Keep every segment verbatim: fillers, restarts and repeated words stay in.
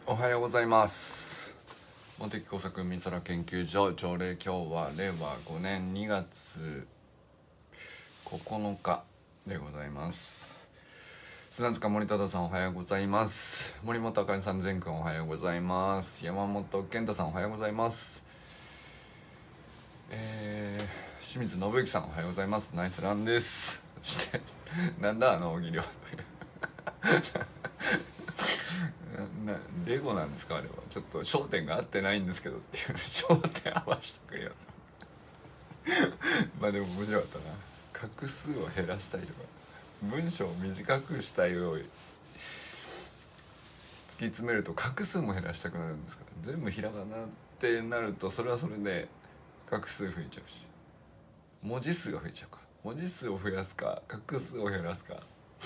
おはようございます。茂木工作美空研究所朝礼、今日はれいわごねんにがつここのかでございます。砂塚森忠さんおはようございます。森本あかりさん、全くんおはようございます。山本健太さんおはようございます。えー、清水信之さんおはようございます。ナイスランです。そしてなんだあの大喜利はななレゴなんですかあれは。ちょっと焦点が合ってないんですけどっていう焦点合わせてくれよまあでも面白かったな。画数を減らしたいとか文章を短くしたいを突き詰めると画数も減らしたくなるんですから、全部ひらがなってなるとそれはそれで画数増えちゃうし文字数が増えちゃうから、文字数を増やすか画数を減らすか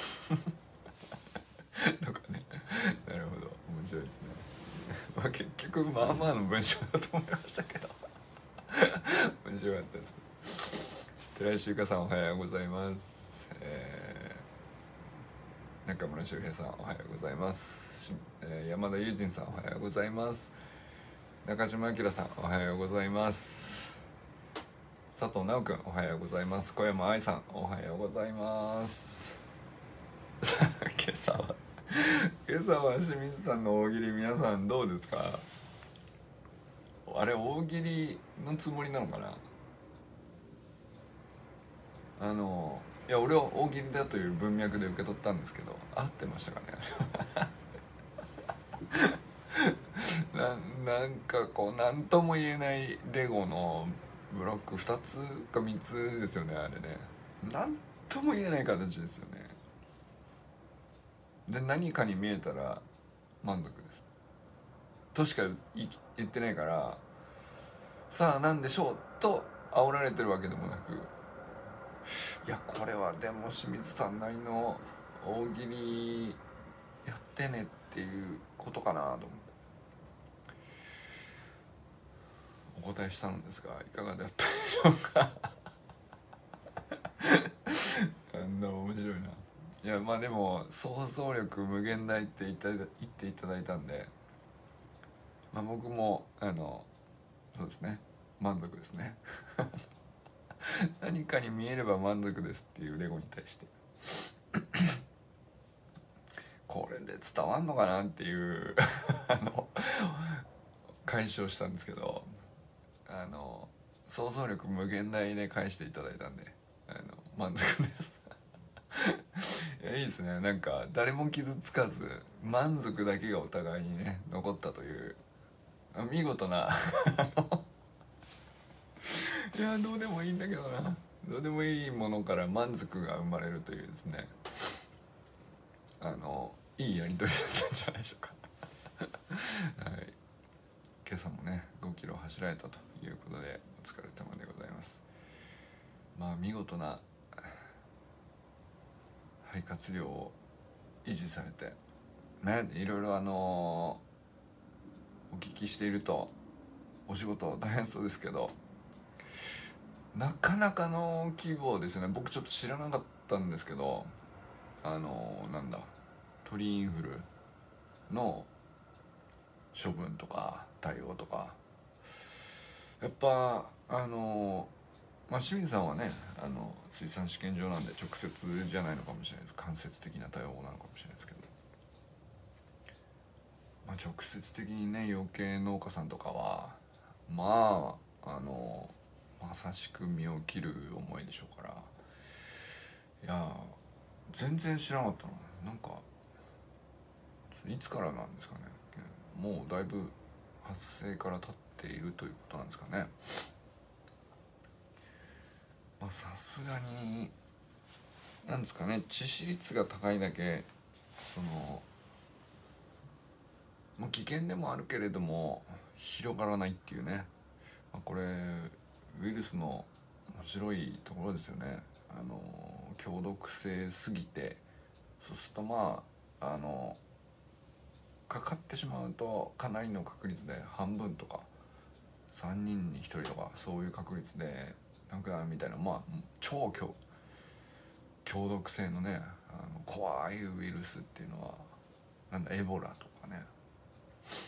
とかね。なるほど、面白いですねまあ結局まあまあの文章だと思いましたけど面白かったです。寺井修香さんおはようございます。えー、中村修平さんおはようございます。えー、山田友人さんおはようございます。中島明さんおはようございます。佐藤直くんおはようございます。小山愛さんおはようございます。今朝は今朝は清水さんの大喜利、皆さんどうですか？あれ大喜利のつもりなのかな。あのいや俺は大喜利だという文脈で受け取ったんですけど、合ってましたかねななんかこう何とも言えないレゴのブロックふたつかみっつですよね、あれね。何とも言えない形ですよね。で何かに見えたら満足ですとしか言ってないから、さあ何でしょうと煽られてるわけでもなく、いやこれはでも清水さんなりの大喜利やってねっていうことかなと思ってお答えしたのですが、いかがだったでしょうかあんな面白いな。いやまあでも想像力無限大って言って言っていただいたんで、まあ、僕もあのそうですね、満足ですね何かに見えれば満足ですっていうレゴに対してこれで伝わんのかなっていうあの解消したんですけど、あの想像力無限大で返していただいたんで、あの満足ですいやいいですね。なんか誰も傷つかず満足だけがお互いにね残ったという見事ないやどうでもいいんだけどな、どうでもいいものから満足が生まれるというですね、あのいいやり取りだったんじゃないでしょうかはい、今朝もねごキロ走られたということでお疲れ様でございます。まあ見事な肺活量を維持されてね、いろいろあのお聞きしているとお仕事大変そうですけど、なかなかの規模ですよね。僕ちょっと知らなかったんですけど、あのなんだ鳥インフルの処分とか対応とか、やっぱあのまあ清水さんはね、あの水産試験場なんで直接じゃないのかもしれないです。間接的な対応なのかもしれないですけど、まあ、直接的にね養鶏農家さんとかはまああのまさしく身を切る思いでしょうから、いや全然知らなかったな。なんかいつからなんですかね。もうだいぶ発生から経っているということなんですかね。まあさすがになんですかね、致死率が高いだけその、まあ、危険でもあるけれども広がらないっていうね、まあ、これウイルスの面白いところですよね。あの強毒性すぎて、そうするとまああのかかってしまうとかなりの確率で半分とかさんにんにひとりとかそういう確率で亡くなるみたいな、まあ超強強毒性のね、あの怖いウイルスっていうのはなんだエボラとかね、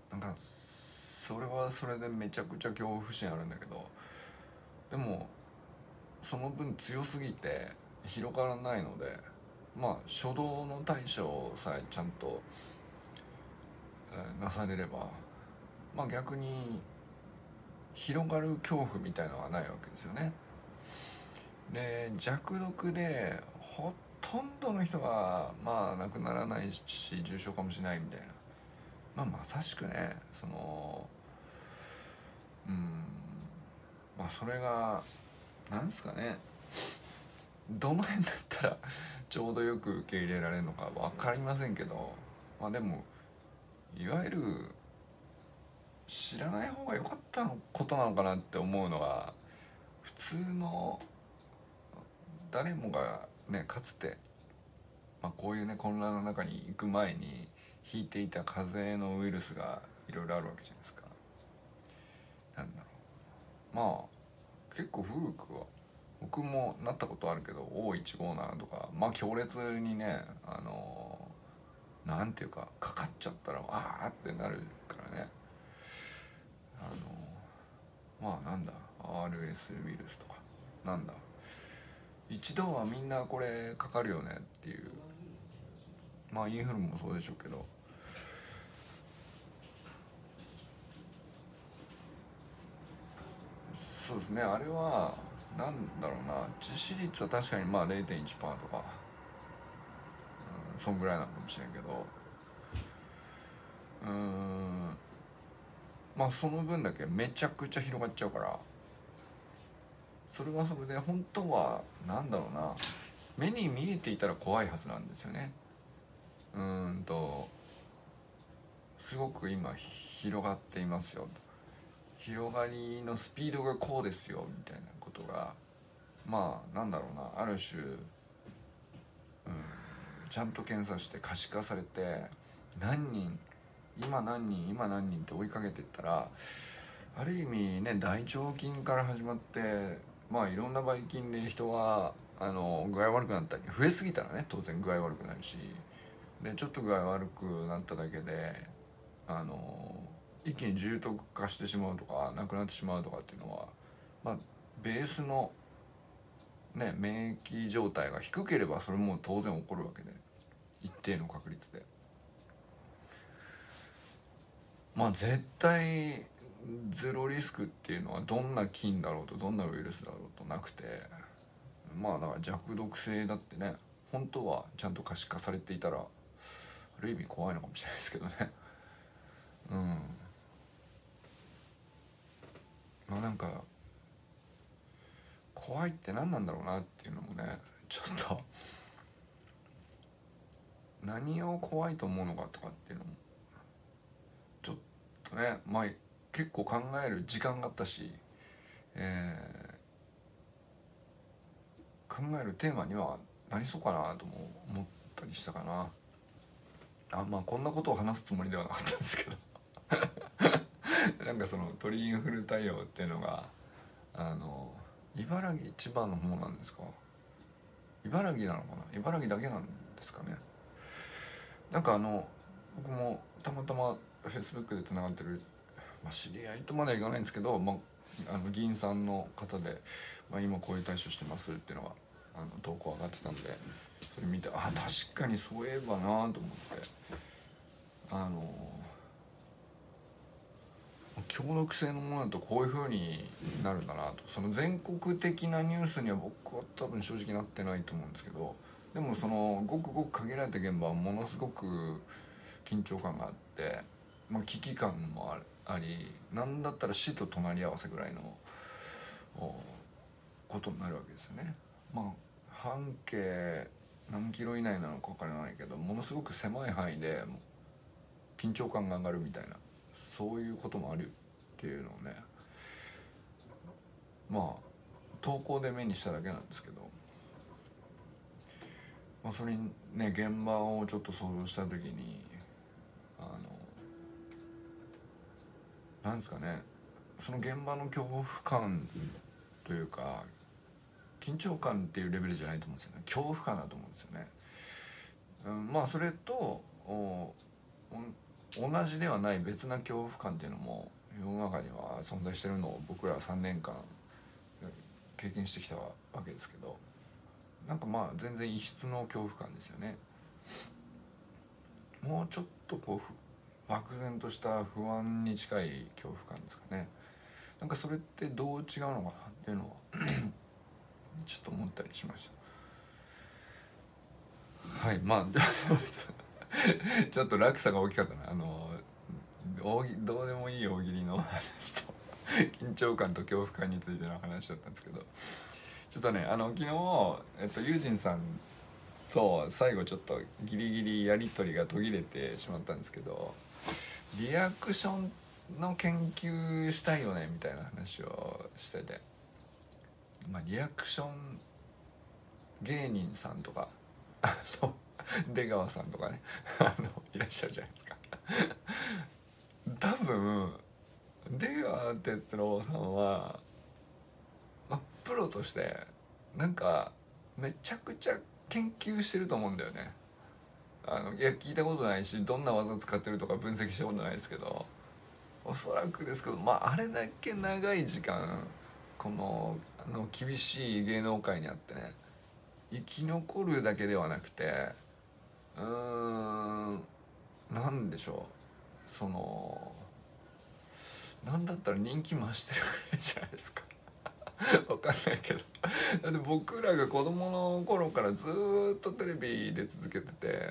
なんかそれはそれでめちゃくちゃ恐怖心あるんだけど、でもその分強すぎて広がらないので、まあ初動の対処さえちゃんと、えーなされれば、まあ逆に広がる恐怖みたいのはないわけですよね。で弱毒でほとんどの人がまあ亡くならないし重症かもしれないみたいな、まあまさしくね、そのうんまあそれがなんですかね、どの辺だったらちょうどよく受け入れられるのか分かりませんけど、まあでもいわゆる知らない方が良かったのことなのかなって思うのは、普通の誰もがねかつて、まあ、こういうね混乱の中に行く前に引いていた風邪のウイルスがいろいろあるわけじゃないですか。なんだろう、まあ結構古くは僕もなったことあるけど オーいちごーなな とか、まあ強烈にね、あのなんていうかかかっちゃったらあーってなるからね、あのまあなんだ アールエス ウイルスとか、なんだ一度はみんなこれかかるよねっていう、まあインフルもそうでしょうけど、そうですね、あれはなんだろうな、致死率は確かにまあ れいてんいちパーセント とか、うん、そんぐらいなのかもしれんけど、うーんまあその分だけめちゃくちゃ広がっちゃうから、それはそれで本当はなんだろうな、目に見えていたら怖いはずなんですよね。うーんとすごく今広がっていますよと、広がりのスピードがこうですよみたいなことが、まあなんだろうな、ある種、うん、ちゃんと検査して可視化されて、何人今何人今何人って追いかけていったら、ある意味ね大腸菌から始まって、まあいろんなばい菌で人はあの具合悪くなったり、増えすぎたらね当然具合悪くなるし、でちょっと具合悪くなっただけであの一気に重篤化してしまうとかなくなってしまうとかっていうのは、まあベースのね免疫状態が低ければそれも当然起こるわけで、一定の確率で、まあ絶対ゼロリスクっていうのはどんな菌だろうとどんなウイルスだろうとなくて、まあだから弱毒性だってね本当はちゃんと可視化されていたらある意味怖いのかもしれないですけどね。うんまあなんか怖いって何なんだろうなっていうのもね、ちょっと何を怖いと思うのかとかっていうのもちょっとね、まあ結構考える時間があったし、えー考えるテーマにはなりそうかなとも思ったりしたかな。あまあこんなことを話すつもりではなかったんですけどなんかその鳥インフル対応っていうのがあの茨城千葉の方なんですか、茨城なのかな、茨城だけなんですかね。なんかあの僕もたまたまフェイスブックでつながってる、まあ、知り合いとまではいかないんですけど、まあ、あの議員さんの方で、まあ、今こういう対処してますっていうのがあの投稿上がってたんで、それ見てあ確かにそういえばなと思って、あの強毒性のものだとこういう風になるんだなと、その全国的なニュースには僕は多分正直なってないと思うんですけど、でもそのごくごく限られた現場はものすごく緊張感があって、まあ、危機感もあり、なんだったら死と隣り合わせぐらいのことになるわけですよね。まあ半径何キロ以内なのか分からないけどものすごく狭い範囲で緊張感が上がるみたいな、そういうこともあるっていうのをね、まあ投稿で目にしただけなんですけど、まあ、それにね現場をちょっと想像した時にあのなんですかね、その現場の恐怖感というか緊張感っていうレベルじゃないと思うんですよね、恐怖感だと思うんですよね。うん、まあそれとお同じではない別な恐怖感っていうのも世の中には存在してるのを僕らさんねんかん経験してきたわけですけど、なんかまあ全然異質の恐怖感ですよね。もうちょっとこう漠然とした不安に近い恐怖感ですかね。なんかそれってどう違うのかなっていうのをちょっと思ったりしました。はい、まあちょっと落差が大きかったな。あの大喜どうでもいい大喜利の話と緊張感と恐怖感についての話だったんですけど、ちょっとね、あの昨日、えっと、ユージンさんと最後ちょっとギリギリやり取りが途切れてしまったんですけど、リアクションの研究したいよねみたいな話をしてて、まあ、リアクション芸人さんとかあの出川さんとかねあのいらっしゃるじゃないですか多分出川哲朗さんは、まあ、プロとしてなんかめちゃくちゃ研究してると思うんだよね。あのいや聞いたことないし、どんな技使ってるとか分析したことないですけど、おそらくですけど、まああれだけ長い時間このあの厳しい芸能界にあってね、生き残るだけではなくて、うーんなんでしょう、そのなんだったら人気増してるぐらいじゃないですかわかんないけどだって僕らが子供の頃からずっとテレビで続けてて、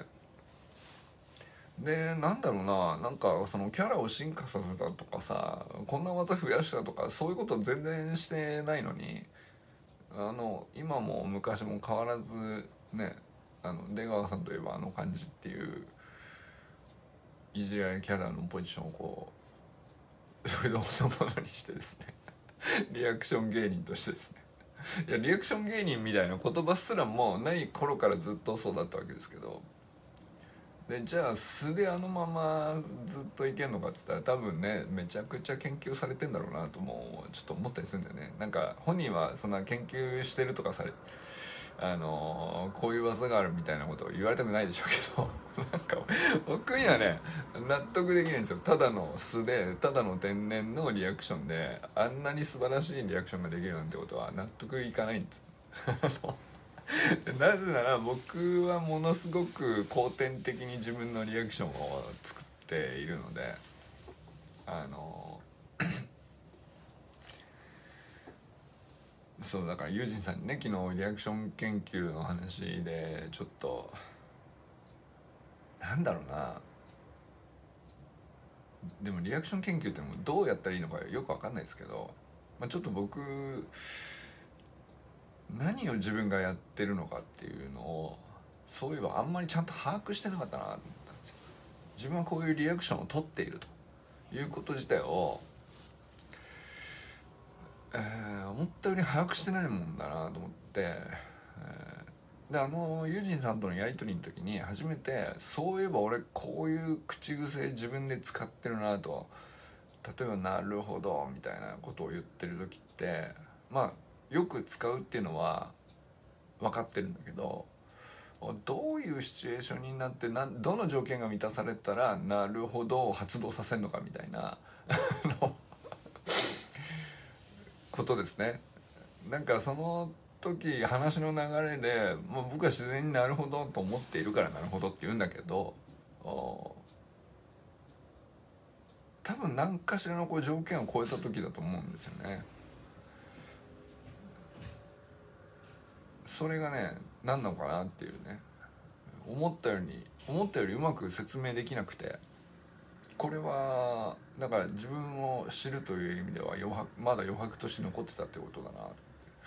でなんだろうな、なんかそのキャラを進化させたとかさ、こんな技増やしたとかそういうこと全然してないのに、あの今も昔も変わらずね、あの出川さんといえばあの感じっていういじられキャラのポジションをこう不動のものにしてですねリアクション芸人としてですね、いやリアクション芸人みたいな言葉すらもない頃からずっとそうだったわけですけど、でじゃあ素であのままずっといけんのかっつったら多分ねめちゃくちゃ研究されてんだろうなともちょっと思ったりするんだよね。なんか本人はそんな研究してるとかされあのーこういう技があるみたいなことを言われたくないでしょうけどなんか僕にはね納得できないんですよ。ただの素でただの天然のリアクションであんなに素晴らしいリアクションができるなんてことは納得いかないんですなぜなら僕はものすごく後天的に自分のリアクションを作っているので、あのそうだからユージンさんにね昨日リアクション研究の話でちょっとなんだろうな、でもリアクション研究ってのもどうやったらいいのかよく分かんないですけど、まあ、ちょっと僕何を自分がやってるのかっていうのをそういえばあんまりちゃんと把握してなかったなと思ったんですよ。自分はこういうリアクションを取っているということ自体を、えー思ったより把握してないもんだなと思って、えーであのユージンさんとのやり取りの時に初めてそういえば俺こういう口癖自分で使ってるなと、例えば「なるほど」みたいなことを言ってる時ってまあよく使うっていうのは分かってるんだけど、どういうシチュエーションになってなどの条件が満たされたら「なるほど」を発動させるのかみたいなことですね。なんかその時話の流れで、まあ、僕は自然になるほどと思っているからなるほどって言うんだけど、多分何かしらのこう条件を超えた時だと思うんですよね。それがね何なのかなっていうね、思ったより思ったよりうまく説明できなくて、これはだから自分を知るという意味では余白まだ余白として残ってたってことだな。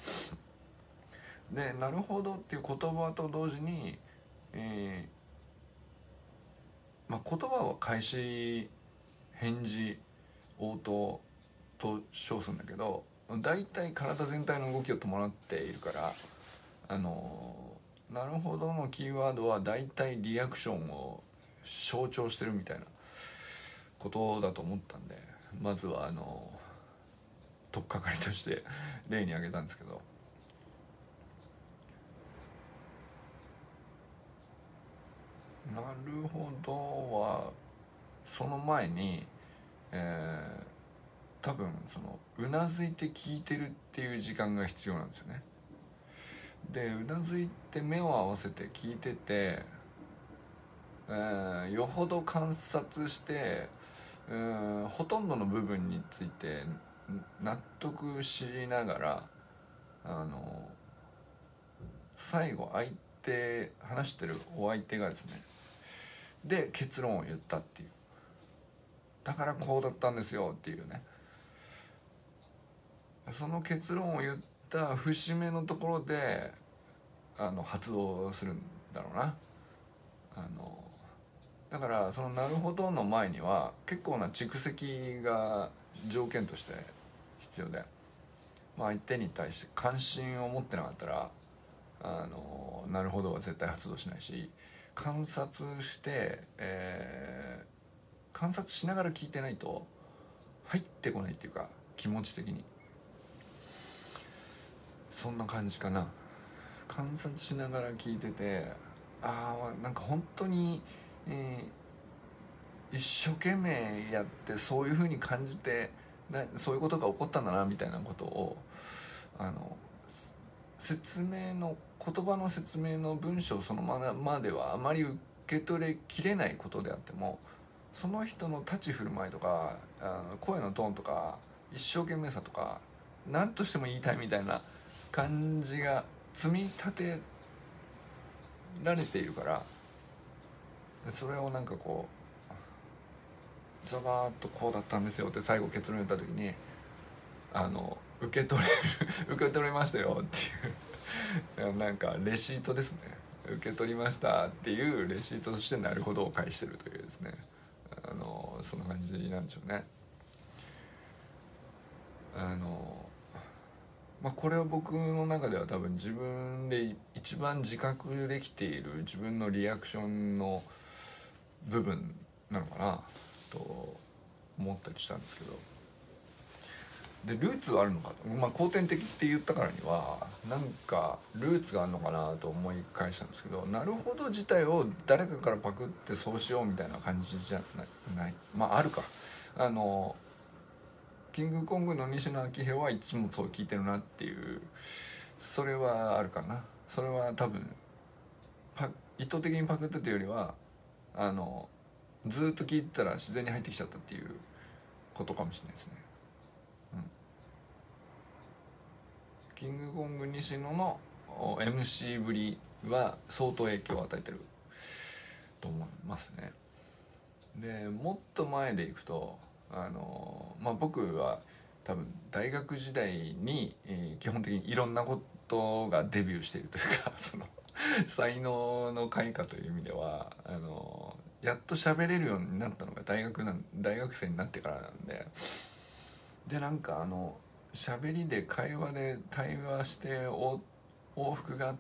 でなるほどっていう言葉と同時に、えーまあ、言葉は開始返事応答と称するんだけど、大体体全体の動きを伴っているから、あのなるほどのキーワードは大体リアクションを象徴してるみたいなことだと思ったんで、まずはあの取っかかりとして例に挙げたんですけど、なるほどはその前に、えー、多分そのうなずいて聞いてるっていう時間が必要なんですよね。でうなずいて目を合わせて聞いてて、えー、よほど観察して、えー、ほとんどの部分について納得しながら、あの最後相手話してるお相手がですね、で結論を言ったっていう、だからこうだったんですよっていうね、その結論を言った節目のところであの発動するんだろうな。あのだからそのなるほどの前には結構な蓄積が条件として必要で、まあ、相手に対して関心を持ってなかったらあのなるほどは絶対発動しないし、観察して、えー、観察しながら聞いてないと入ってこないっていうか、気持ち的にそんな感じかな。観察しながら聞いてて、ああなんか本当に、えー、一生懸命やってそういう風に感じてな、そういうことが起こったんだなみたいなことをあの説明の言葉の説明の文章そのままではあまり受け取れきれないことであっても、その人の立ち振る舞いとかあの声のトーンとか一生懸命さとか何としても言いたいみたいな感じが積み立てられているから、それをなんかこうザバーッとこうだったんですよって最後結論言った時に、あの受け取れる受け取れましたよっていうなんかレシートですね。受け取りましたっていうレシートとしてなるほどを返してるというですね、あのそんな感じなんでしょうね。あのまあ、これは僕の中では多分自分で一番自覚できている自分のリアクションの部分なのかなと思ったりしたんですけど、でルーツはあるのかと、まあ、後天的って言ったからにはなんかルーツがあるのかなと思い返したんですけど、なるほど自体を誰かからパクってそうしようみたいな感じじゃない、まああるか。あのキングコングの西野昭弘はいつもそう聞いてるなっていう、それはあるかな。それは多分パ意図的にパクってというよりはあのずっと聞いてたら自然に入ってきちゃったっていうことかもしれないですね。うん、キングコング西野の エムシー ぶりは相当影響を与えてると思いますね。でもっと前でいくとあの、まあ、僕は多分大学時代に、えー、基本的にいろんなことがデビューしているというかその才能の開花という意味ではあのやっと喋れるようになったのが大学なん大学生になってからなんで、でなんかあの喋りで会話で対話して往復があって、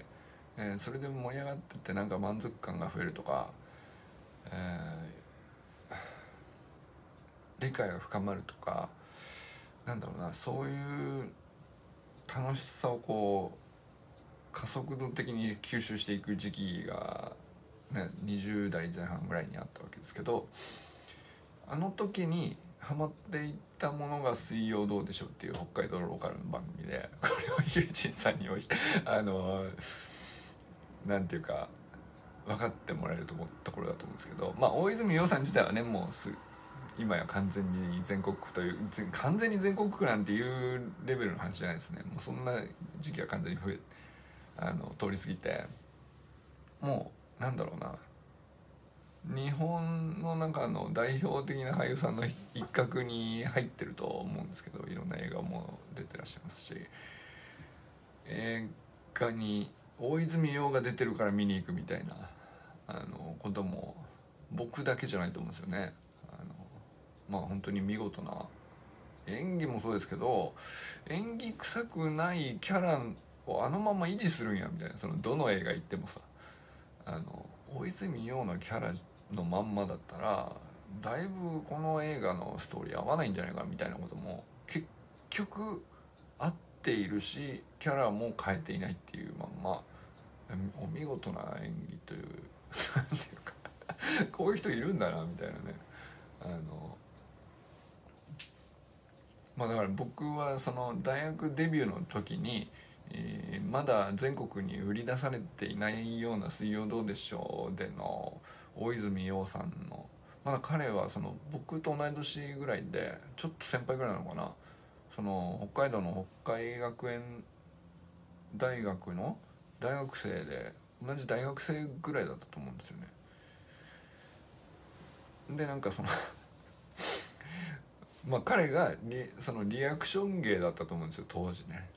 えー、それで盛り上がってってなんか満足感が増えるとか、えー、理解が深まるとか、なんだろうな、そういう楽しさをこう加速度的に吸収していく時期が、ね、にじゅう代前半ぐらいにあったわけですけど、あの時にハマっていったものが水曜どうでしょうっていう北海道ローカルの番組で、これをユージンさんにあのなんていうか分かってもらえるとところだと思うんですけど、まあ大泉洋さん自体はねもうす今や完全に全国区という完全に全国区なんていうレベルの話じゃないですね。もうそんな時期は完全に増えあの通り過ぎて、もうなんだろうな、日本の中の代表的な俳優さんの一角に入ってると思うんですけど、いろんな映画も出てらっしゃいますし、映画に大泉洋が出てるから見に行くみたいなあのことも僕だけじゃないと思うんですよね。あのまあ本当に見事な演技もそうですけど、演技臭くないキャラをあのまま維持するんやみたいな、そのどの映画行ってもさ、あの大泉洋のキャラのまんまだったらだいぶこの映画のストーリー合わないんじゃないかみたいなことも結局合っているし、キャラも変えていないっていうまんまお見事な演技というなんていうかこういう人いるんだなみたいなね、 あのまあだから僕はその大学デビューの時に、えーまだ全国に売り出されていないような「水曜どうでしょう」での大泉洋さんの、まだ彼はその僕と同い年ぐらいでちょっと先輩ぐらいなのかな、その北海道の北海学園大学の大学生で、同じ大学生ぐらいだったと思うんですよね。でなんかそのまあ彼がリそのリアクション芸だったと思うんですよ当時ね。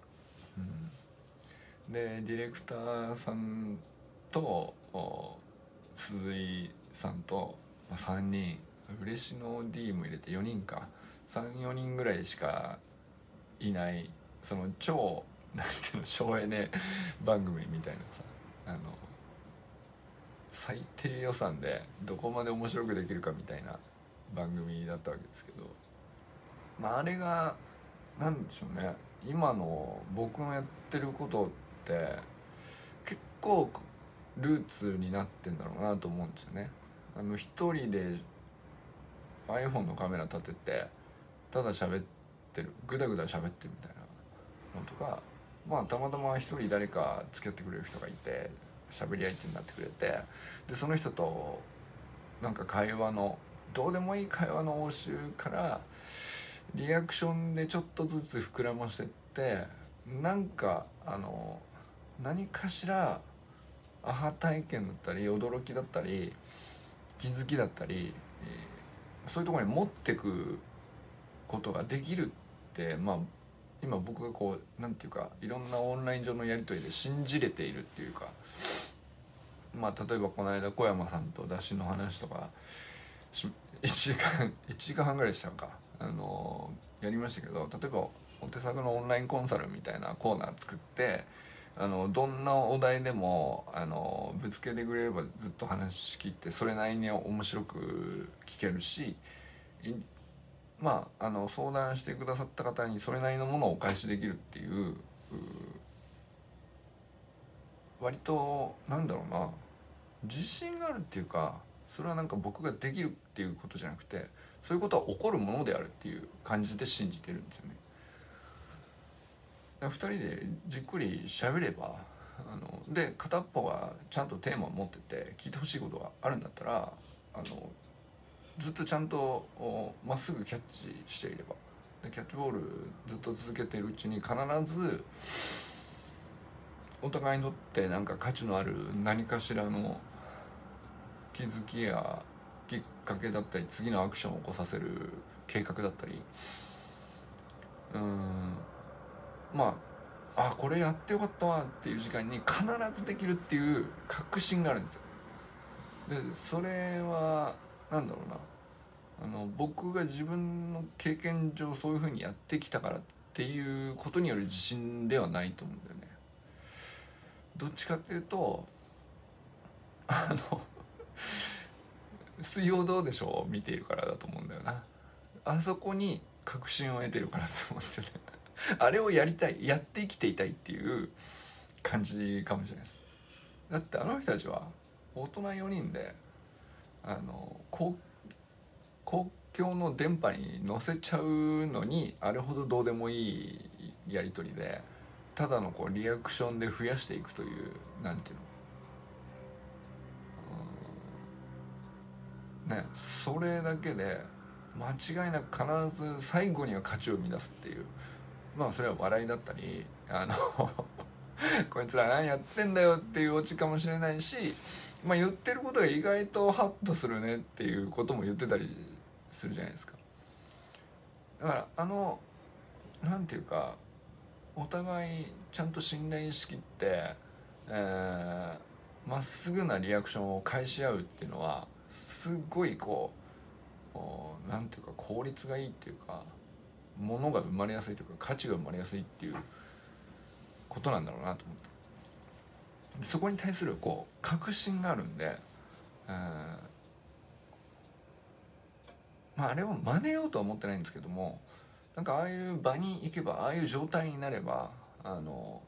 でディレクターさんと鈴井さんと、まあ、さんにん、嬉野 D も入れてよにんか、さんよにんぐらいしかいない、その超なんていうの省エネ番組みたいなさ、あの最低予算でどこまで面白くできるかみたいな番組だったわけですけど、まあ、あれがなんでしょうね、今の僕のやってることって結構ルーツになってんだろうなと思うんですよね。あの一人で iPhone のカメラ立ててただ喋ってる、グダグダ喋ってるみたいなのとか、まあたまたま一人誰か付き合ってくれる人がいて喋り相手になってくれて、でその人となんか会話のどうでもいい会話の応酬からリアクションでちょっとずつ膨らませてって、なんかあの何かしらアハ体験だったり驚きだったり気づきだったり、えーそういうところに持ってくことができるって、まあ今僕がこうなんていうかいろんなオンライン上のやり取りで信じれているっていうか、まあ例えばこの間小山さんと出汁の話とかいちじかんいちじかんはんぐらいでしたか、あのやりましたけど、例えばお手作のオンラインコンサルみたいなコーナー作って、あのどんなお題でもあのぶつけてくれればずっと話し切ってそれなりに面白く聞けるし、まああの相談してくださった方にそれなりのものをお返しできるっていう、う割となんだろうな、自信があるっていうか、それはなんか僕ができるっていうことじゃなくて、そういうことは起こるものであるっていう感じで信じてるんですよね。ふたりでじっくり喋れば、あので片っぽがちゃんとテーマを持ってて聞いてほしいことがあるんだったら、あのずっとちゃんとまっすぐキャッチしていれば、でキャッチボールずっと続けているうちに必ずお互いにとってなんか価値のある何かしらの気づきやきっかけだったり次のアクションを起こさせる計画だったり、うーんまああこれやってよかったわっていう時間に必ずできるっていう確信があるんですよ。でそれはなんだろうな、あの僕が自分の経験上そういう風にやってきたからっていうことによる自信ではないと思うんだよね。どっちかっていうとあの水曜どうでしょう見ているからだと思うんだよな。あそこに確信を得てるからと思ってねあれをやりたい、やって生きていたいっていう感じかもしれないです。だってあの人たちは大人よにんであの公公共の電波に乗せちゃうのにあれほどどうでもいいやり取りで、ただのこうリアクションで増やしていくという、なんていうのね、それだけで間違いなく必ず最後には価値を生み出すっていう、まあそれは笑いだったり、あのこいつら何やってんだよっていうオチかもしれないし、まあ、言ってることが意外とハッとするねっていうことも言ってたりするじゃないですか。だからあのなんていうか、お互いちゃんと信頼しきって、えー、まっすぐなリアクションを返し合うっていうのはすごいこうなんていうか効率がいいっていうか、ものが生まれやすいというか価値が生まれやすいっていうことなんだろうなと思って、そこに対するこう確信があるんで、えーまあ、あれを真似ようとは思ってないんですけども、なんかああいう場に行けばああいう状態になれば、あの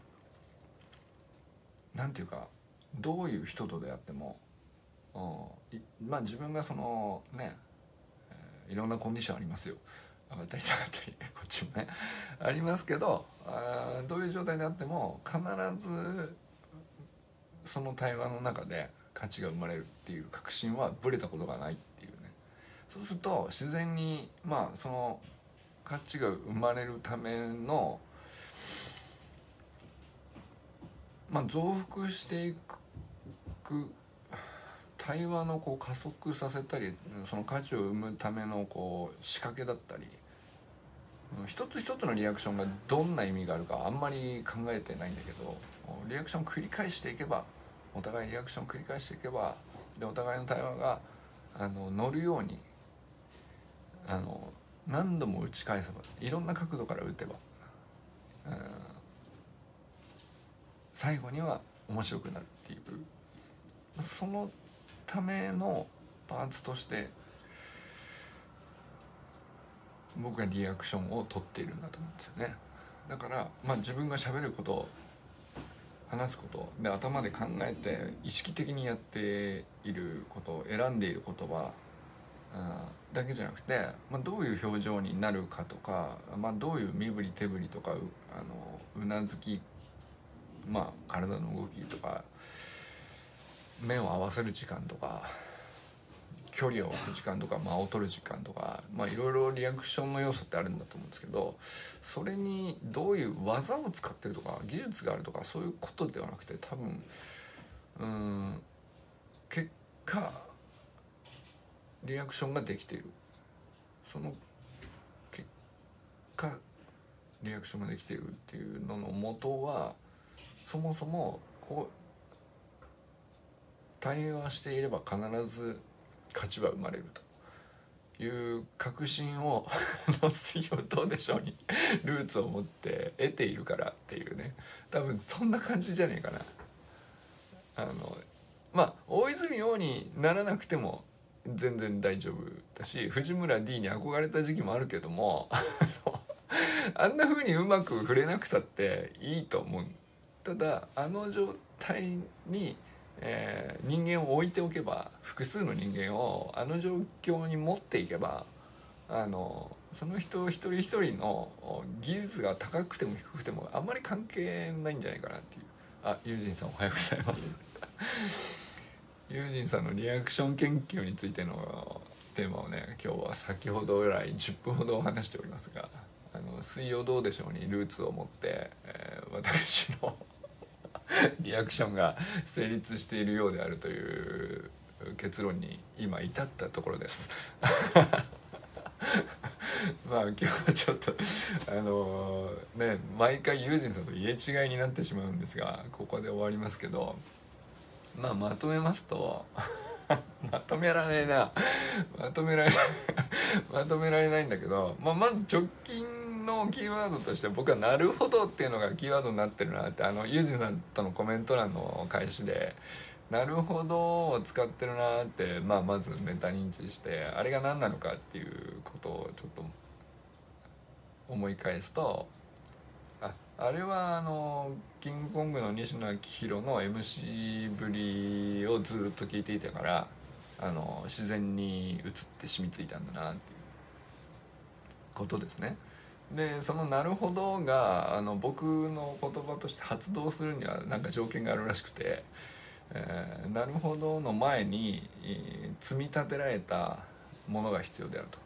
なんていうかどういう人と出会っても、 まあ自分がそのね、えーいろんなコンディションありますよ。上がったり下がったりこっちもねありますけど、あどういう状態であっても必ずその対話の中で価値が生まれるっていう確信はぶれたことがないっていうね。そうすると自然にまあその価値が生まれるためのまあ増幅していく対話のこう加速させたり、その価値を生むためのこう仕掛けだったり、一つ一つのリアクションがどんな意味があるかあんまり考えてないんだけど、リアクションを繰り返していけば、お互いリアクションを繰り返していけば、でお互いの対話があの乗るようにあの何度も打ち返せば、いろんな角度から打てば、うん、最後には面白くなるっていう、そのためのパーツとして僕がリアクションを取っているんだと思うんですよね。だから、まあ、自分が喋ること話すことで頭で考えて意識的にやっていること選んでいる言葉だけじゃなくて、まあ、どういう表情になるかとか、まあ、どういう身振り手振りとか、うあのうなずき、まあ、体の動きとか目を合わせる時間とか距離を置く時間とか間を取る時間とか、まあいろいろリアクションの要素ってあるんだと思うんですけど、それにどういう技を使ってるとか技術があるとかそういうことではなくて、多分うーん結果リアクションができている、その結果リアクションができているっていうのの元は、そもそもこう対話していれば必ず価値は生まれるという確信を水曜どうでしょうにルーツを持って得ているからっていうね、多分そんな感じじゃねえかな。あのまあ大泉洋にならなくても全然大丈夫だし、藤村 D に憧れた時期もあるけどもあんな風にうまく触れなくたっていいと思う。ただあの状態に、えー人間を置いておけば、複数の人間をあの状況に持っていけば、あのその人一人一人の技術が高くても低くてもあんまり関係ないんじゃないかなっていう。あ、ユージンさんおはようございますユージンさんのリアクション研究についてのテーマをね、今日は先ほど来じゅっぷんほどお話しておりますが、あの水曜どうでしょうにルーツを持って、えー私のリアクションが成立しているようであるという結論に今至ったところですまあ今日はちょっとあのーね毎回ユージンさんと入れ違いになってしまうんですが、ここで終わりますけど、まあまとめますとまとめられないなまとめられないまとめられないんだけど、まあ、まず直近のキーワードとして僕はなるほどっていうのがキーワードになってるなって、あのユージンさんとのコメント欄の開始でなるほどを使ってるなって、まあ、まずメタ認知して、あれが何なのかっていうことをちょっと思い返すと、ああれはあのキングコングの西野昭弘の エムシー ぶりをずっと聞いていたから、あの自然に移って染みついたんだなっていうことですね。でその「なるほど」があの僕の言葉として発動するにはなんか条件があるらしくて、えーなるほどの前に、えー積み立てられたものが必要であると。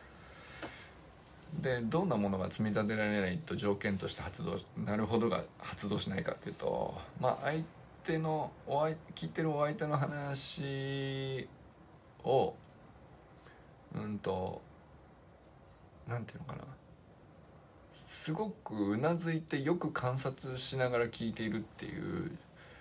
でどんなものが積み立てられないと条件として発動なるほどが発動しないかっていうと、まあ相手のお相聞いてるお相手の話をうんとなんていうのかな、すごくうなずいてよく観察しながら聞いているっていう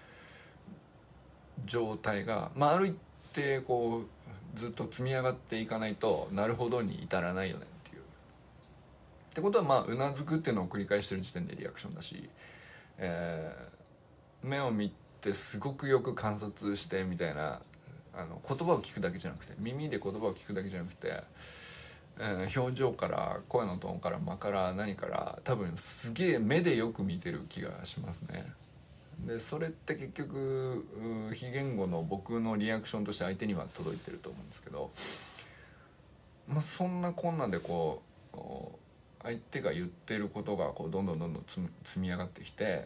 状態が、まあ、ある一定こうずっと積み上がっていかないとなるほどに至らないよねっていう。ってことはまあうなずくっていうのを繰り返してる時点でリアクションだし、えー目を見てすごくよく観察してみたいな、あの言葉を聞くだけじゃなくて耳で言葉を聞くだけじゃなくて、えー表情から声のトーンから間から何から多分すげえ目でよく見てる気がしますね。 でそれって結局非言語の僕のリアクションとして相手には届いてると思うんですけど、まあ、そんなこんなんでこう相手が言ってることがこうどんどんどんどん積み上がってきて、え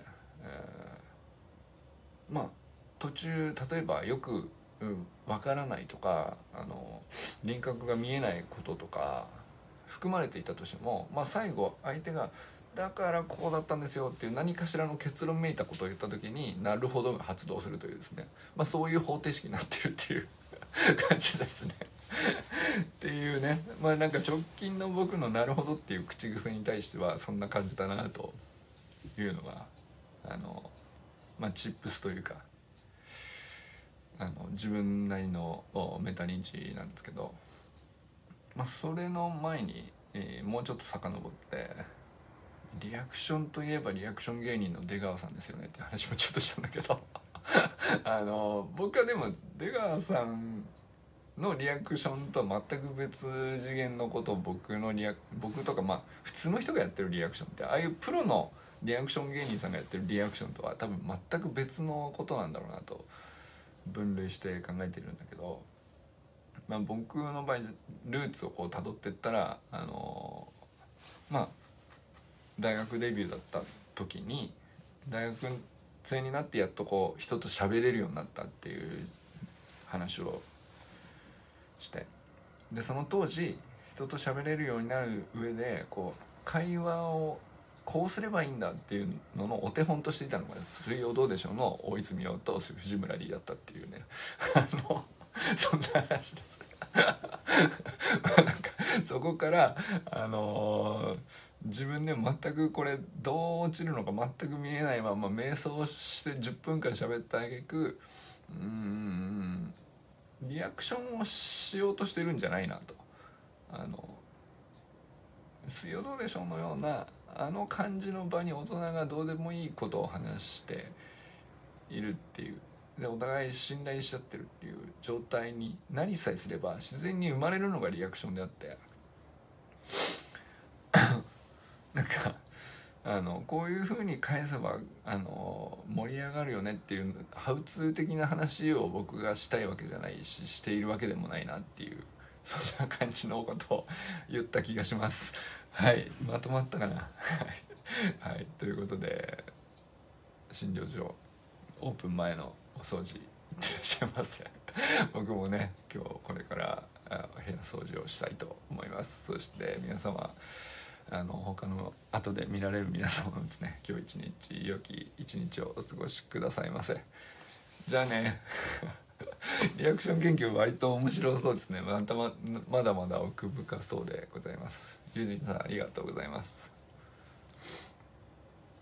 ー、まあ途中例えばよくわからないとかあの輪郭が見えないこととか含まれていたとしても、まあ、最後相手がだからこうだったんですよっていう何かしらの結論めいたことを言った時になるほどが発動するというですね、まあ、そういう方程式になってるっていう感じですねっていうね、まあなんか直近の僕のなるほどっていう口癖に対してはそんな感じだなというのがあのまあチップスというかあの自分なりのメタ認知なんですけど、まあそれの前に、えー、もうちょっと遡ってリアクションといえばリアクション芸人の出川さんですよねって話もちょっとしたんだけどあの僕はでも出川さんのリアクションとは全く別次元のことを僕のリア僕とかまあ普通の人がやってるリアクションってああいうプロのリアクション芸人さんがやってるリアクションとは多分全く別のことなんだろうなと分類して考えてるんだけど、まあ、僕の場合ルーツをこう辿ってったらあのまあ大学デビューだった時に大学生になってやっとこう人と喋れるようになったっていう話をしてでその当時人と喋れるようになる上でこう会話をこうすればいいんだっていうののお手本としていたのが「水曜どうでしょう」の大泉洋と藤村 D だったっていうねあのそんな話ですなんかそこからあのー、自分で全くこれどう落ちるのか全く見えないまま瞑想してじゅっぷんかん喋った挙句うーんリアクションをしようとしてるんじゃないなとあの「水曜どうでしょう」のようなあの感じの場に大人がどうでもいいことを話しているっていうでお互い信頼しちゃってるっていう状態になりさえすれば自然に生まれるのがリアクションであってなんかあのこういう風に返せばあの盛り上がるよねっていうハウツー的な話を僕がしたいわけじゃないししているわけでもないなっていうそんな感じのことを言った気がします。はいまとまったかなはい、ということで診療所オープン前のお掃除いってらっしゃいませ僕もね今日これから部屋掃除をしたいと思います。そして皆様あの他の後で見られる皆様もですね今日一日良き一日をお過ごしくださいませ。じゃあねリアクション研究割と面白そうですね。またままだまだ奥深そうでございます。ゆうじんさんありがとうございます。